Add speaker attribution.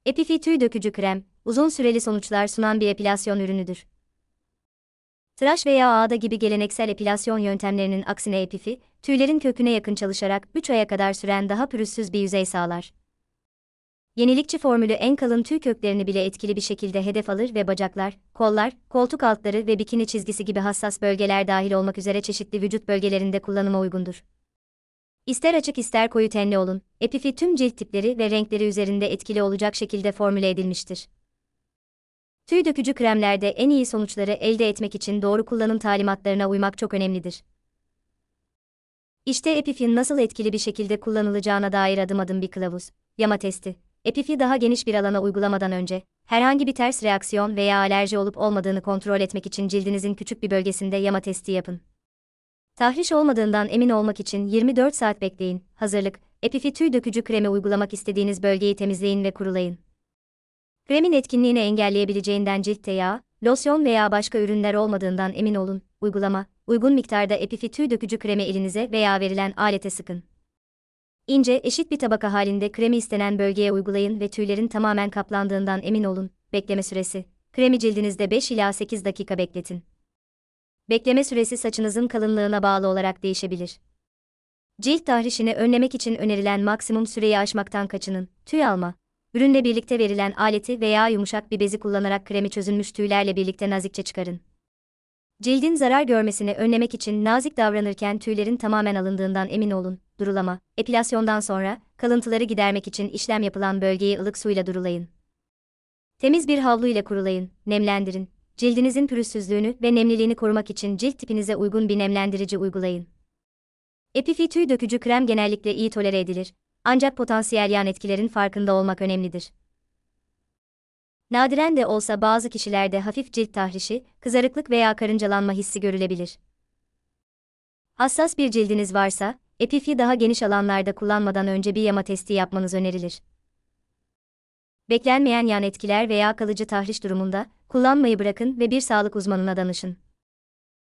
Speaker 1: Epifi tüy dökücü krem, uzun süreli sonuçlar sunan bir epilasyon ürünüdür. Tıraş veya ağda gibi geleneksel epilasyon yöntemlerinin aksine Epifi, tüylerin köküne yakın çalışarak 3 aya kadar süren daha pürüzsüz bir yüzey sağlar. Yenilikçi formülü en kalın tüy köklerini bile etkili bir şekilde hedef alır ve bacaklar, kollar, koltuk altları ve bikini çizgisi gibi hassas bölgeler dahil olmak üzere çeşitli vücut bölgelerinde kullanıma uygundur. İster açık ister koyu tenli olun, Epifi tüm cilt tipleri ve renkleri üzerinde etkili olacak şekilde formüle edilmiştir. Tüy dökücü kremlerde en iyi sonuçları elde etmek için doğru kullanım talimatlarına uymak çok önemlidir. İşte Epif'in nasıl etkili bir şekilde kullanılacağına dair adım adım bir kılavuz. Yama testi. Epif'i daha geniş bir alana uygulamadan önce, herhangi bir ters reaksiyon veya alerji olup olmadığını kontrol etmek için cildinizin küçük bir bölgesinde yama testi yapın. Tahriş olmadığından emin olmak için 24 saat bekleyin. Hazırlık. Epif'i tüy dökücü kremi uygulamak istediğiniz bölgeyi temizleyin ve kurulayın. Kremin etkinliğini engelleyebileceğinden ciltte yağ, losyon veya başka ürünler olmadığından emin olun. Uygulama, uygun miktarda Epifi tüy dökücü kremi elinize veya verilen alete sıkın. İnce, eşit bir tabaka halinde kremi istenen bölgeye uygulayın ve tüylerin tamamen kaplandığından emin olun. Bekleme süresi. Kremi cildinizde 5 ila 8 dakika bekletin. Bekleme süresi saçınızın kalınlığına bağlı olarak değişebilir. Cilt tahrişini önlemek için önerilen maksimum süreyi aşmaktan kaçının. Tüy alma. Ürünle birlikte verilen aleti veya yumuşak bir bezi kullanarak kremi çözülmüş tüylerle birlikte nazikçe çıkarın. Cildin zarar görmesini önlemek için nazik davranırken tüylerin tamamen alındığından emin olun. Durulama. Epilasyondan sonra, kalıntıları gidermek için işlem yapılan bölgeyi ılık suyla durulayın. Temiz bir havlu ile kurulayın, nemlendirin. Cildinizin pürüzsüzlüğünü ve nemliliğini korumak için cilt tipinize uygun bir nemlendirici uygulayın. Epifi tüy dökücü krem genellikle iyi tolere edilir. Ancak potansiyel yan etkilerin farkında olmak önemlidir. Nadiren de olsa bazı kişilerde hafif cilt tahrişi, kızarıklık veya karıncalanma hissi görülebilir. Hassas bir cildiniz varsa, Epifi daha geniş alanlarda kullanmadan önce bir yama testi yapmanız önerilir. Beklenmeyen yan etkiler veya kalıcı tahriş durumunda, kullanmayı bırakın ve bir sağlık uzmanına danışın.